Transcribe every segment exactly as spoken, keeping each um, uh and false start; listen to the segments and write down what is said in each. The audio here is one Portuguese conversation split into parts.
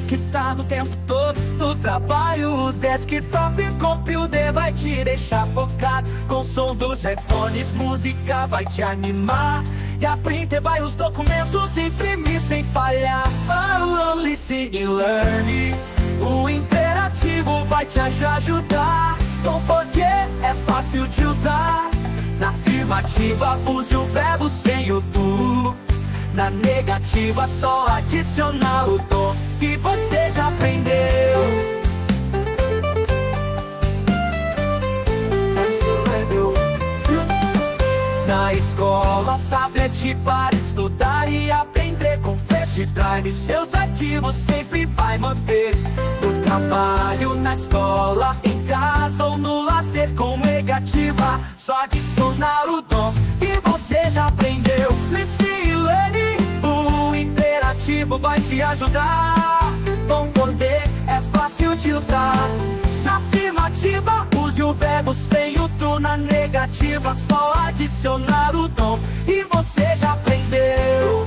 conectado o tempo todo no trabalho. O desktop computer vai te deixar focado. Com o som dos headphones, música vai te animar. E a printer vai os documentos imprimir sem falhar. Oh, oh, listen e learn. O imperativo vai te ajudar. Don't forget, é fácil de usar. Na afirmativa, use o verbo sem o do. Na negativa, só adicionar o dom que você já aprendeu. Na escola, tablet para estudar e aprender com flash drive. Seus arquivos sempre vai manter. No trabalho, na escola, em casa ou no lazer com negativa, só adicionar o dom que você já aprendeu. Listen, learn, o imperativo vai te ajudar. Don't forget, é fácil de usar. Na afirmativa, use o verbo sem o to. Na negativa, só adicionar o dom e você já aprendeu.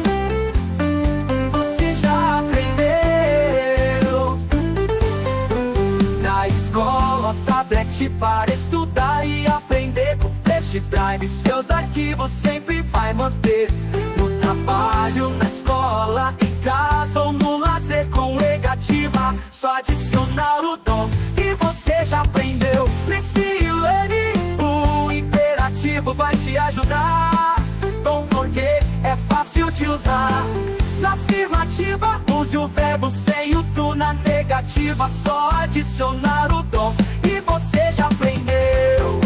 Você já aprendeu. Na escola, tablet para estudar e aprender com flash drive. Seus arquivos sempre vai manter. No trabalho, na escola, em casa ou no lazer com negativa, só adicionar o dom que você já aprendeu. Listen, learn, o imperativo vai te ajudar. Don't forget, é fácil de usar. Na afirmativa, use o verbo sem o to. Na negativa, só adicionar o dom e você já aprendeu.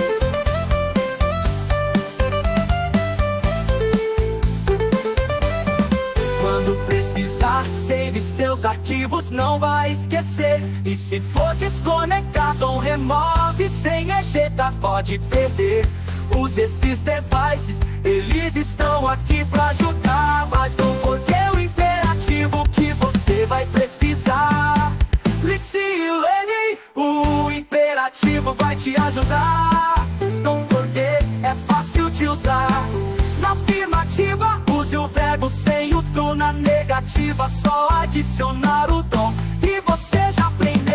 Quando precisar, save seus arquivos, não vai esquecer. E se for desconectar, Tom remove sem ejetar, pode perder. Use esses devices, eles estão aqui pra ajudar. Mas não forget o imperativo que você vai precisar. Listen, learn, o imperativo vai te ajudar. Don't forget, é fácil de usar. Na afirmativa, use o verbo sem o to. Na negativa, só adicionar o dom e você já aprendeu.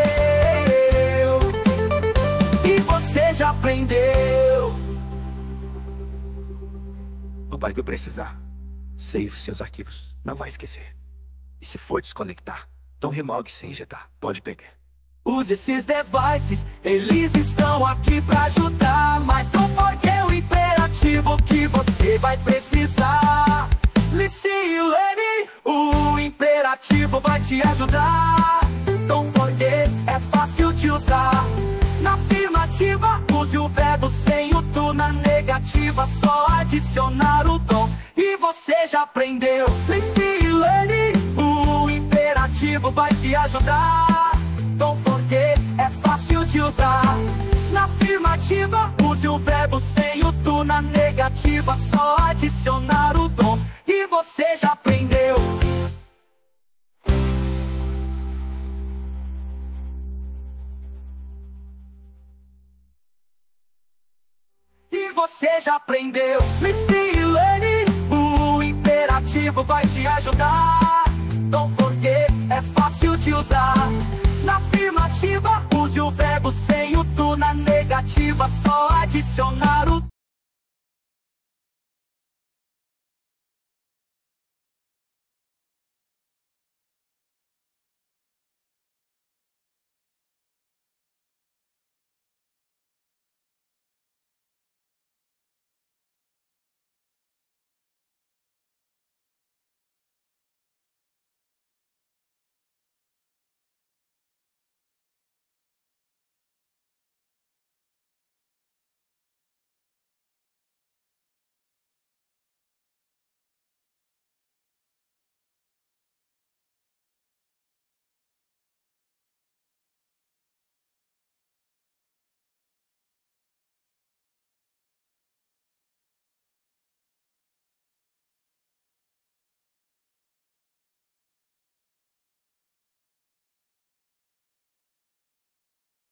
E você já aprendeu. Não vai precisar. Save seus arquivos, não vai esquecer. E se for desconectar, então remove sem injetar, pode perder. Use esses devices, eles estão aqui pra ajudar. Mas não forget o imperativo que você vai precisar. Listen, learn, o imperativo vai te ajudar. Don't forget, é fácil de usar. Na afirmativa, use o verbo sem o to. Na negativa, só adicionar o dom e você já aprendeu. Listen, learn, o imperativo vai te ajudar. Don't forget, é fácil de usar. Na afirmativa, use o verbo sem o to. Na negativa, só adicionar o dom e você já aprendeu. E você já aprendeu. Listen, learn, o imperativo vai te ajudar. Don't forget, é fácil de usar. Na afirmativa, use o verbo sem o to. Na negativa, só adicionar o